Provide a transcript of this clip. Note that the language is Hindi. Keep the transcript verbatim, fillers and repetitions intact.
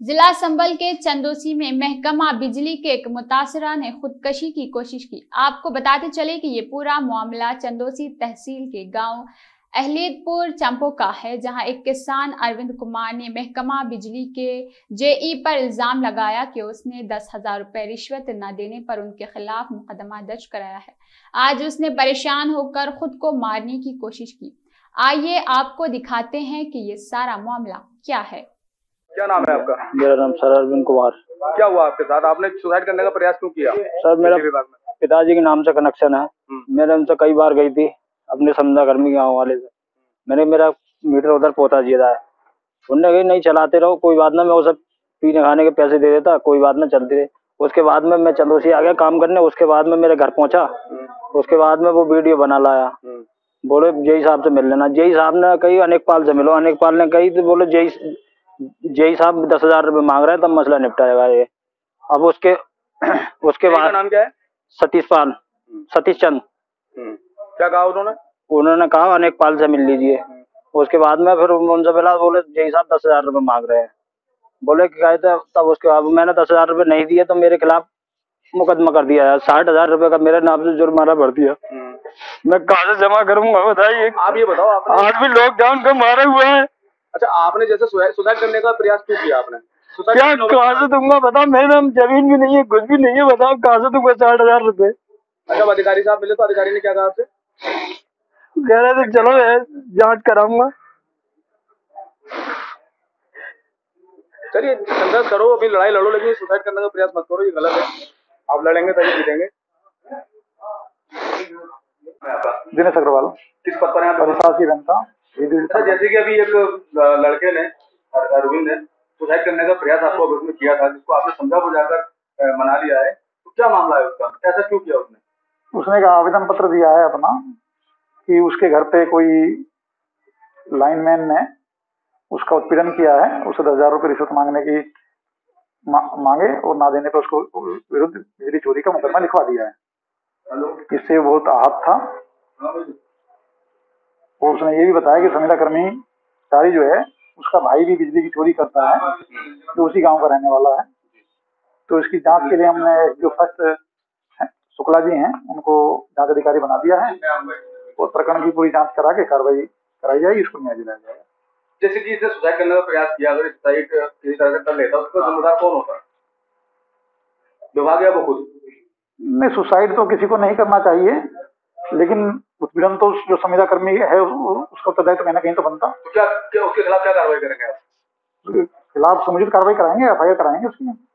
जिला संबल के चंदोसी में महकमा बिजली के एक मुतासरा ने खुदकशी की कोशिश की। आपको बताते चले कि ये पूरा मामला चंदोसी तहसील के गांव अहलियतपुर चंपो का है, जहां एक किसान अरविंद कुमार ने महकमा बिजली के जेई पर इल्जाम लगाया कि उसने दस हजार रुपए रिश्वत न देने पर उनके खिलाफ मुकदमा दर्ज कराया है। आज उसने परेशान होकर खुद को मारने की कोशिश की। आइए आपको दिखाते हैं कि ये सारा मामला क्या है। क्या नाम है आपका? मेरा नाम सर अरविंद कुमार। क्या हुआ आपके साथ? आपने सुसाइड करने का प्रयास क्यों किया? सर मेरा पिताजी के नाम से कनेक्शन है। मैंने उनसे कई बार गई थी अपने समझा कर्मी गाँव वाले से। मैंने मेरा मीटर उधर पहुंचा दिया था। उनने कही नहीं चलाते रहो, कोई बात ना, मैं वो सब पीने खाने के पैसे दे देता, कोई बात ना, चलते रहे। उसके बाद में मैं चंदोसी आ गया काम करने। उसके बाद में मेरे घर पहुंचा। उसके बाद में वो वीडियो बना लाया। बोले जेई साहब से मिल लेना। जेई साहब ने कही अनेकपाल से मिलो। अनेकपाल ने कही तो बोले जेई जेई साहब दस हजार रुपये मांग रहे हैं, तब मसला निपटाएगा ये। अब उसके उसके बाद नाम क्या है? सतीश पाल, सतीश चंद। क्या कहा उन्होंने? उन्होंने कहा अनेकपाल से मिल लीजिए। उसके बाद में फिर उनसे मिला, बोले जेई साहब दस हजार रुपये मांग रहे हैं। बोले कि कहते तब उसके बाद मैंने दस हजार रुपये नहीं दिए तो मेरे खिलाफ मुकदमा कर दिया है। साठ हजार रुपये का मेरे नाम से जुर्माना भर दिया। मैं कहाँ से जमा करूंगा बताइए? आप ये बताओ, आपने आज भी लॉकडाउन का मारे हुए हैं। अच्छा, आपने जैसे सुसाइड करने का प्रयास क्यों किया? आपने क्या कहाँ से दूंगा बताओ? मेरे नाम जमीन भी नहीं है, कुछ भी नहीं है, बताओ कहाँ से दूंगा साठ हजार रुपए? अच्छा, अधिकारी साहब मिले तो अधिकारी ने क्या कहा आपसे? कह रहे थे चलो जांच कराऊंगा। चलिए संघर्ष करो, अभी लड़ाई लड़ो, लेकिन सुसाइड करने का प्रयास मत करो, ये गलत है। आप लड़ेंगे तभी जीतेंगे। दिनेश अग्रवाल। किस पद पर है? बनता। जैसे कि अभी एक लड़के ने, अरविंद ने सुसाइड करने का प्रयास आपको उसने किया था, जिसको आपने समझा बुझाकर मना लिया है, तो क्या मामला है उसका? ऐसा क्यों किया उसने? उसने एक आवेदन पत्र दिया है अपना कि उसके घर पे कोई लाइनमैन ने उसका उत्पीड़न किया है, उसे दस हजार रुपये रिश्वत मांगने की मा, मांगे और ना देने पर उसको विरुद्ध बिजली चोरी का मुकदमा लिखवा दिया है। इससे बहुत आहत था। और उसने ये भी बताया कि संविदा कर्मचारी जो है उसका भाई भी बिजली की चोरी करता है, जो उसी गांव का रहने वाला है। तो इसकी जांच के लिए हमने जो फर्स्ट शुक्ला जी हैं उनको जांच अधिकारी बना दिया है और प्रकरण की पूरी जांच करा के कार्रवाई कराई जाएगी, इसको न्याय दिलाया जाएगा। जैसे कि इसने सुसाइड करने का प्रयास किया, अगर सुसाइड किसी तरह से कर लेता उसका जिम्मेदार कौन होता? विभाग या वो खुद? नहीं, सुसाइड तो किसी को नहीं करना चाहिए, लेकिन उत्पीड़न तो जो संविदा कर्मी है उसका उत्तरदायित्व तो कहीं ना कहीं तो बनता। तो क्या, क्या उसके खिलाफ क्या कार्रवाई करेंगे आप? खिलाफ समुचित कार्रवाई कराएंगे, एफ आई आर कराएंगे उसकी।